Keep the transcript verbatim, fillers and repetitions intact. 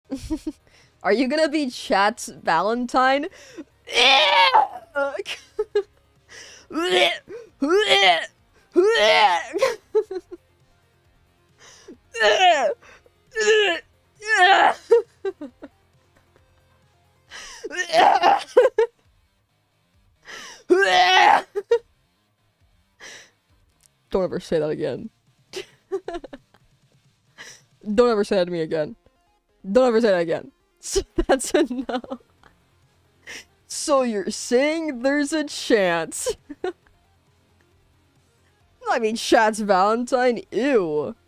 Are you gonna be chat's Valentine? Don't ever say that again. Don't ever say that to me again. Don't ever say that again. So that's a no. So you're saying there's a chance. I mean, chat's Valentine? Ew.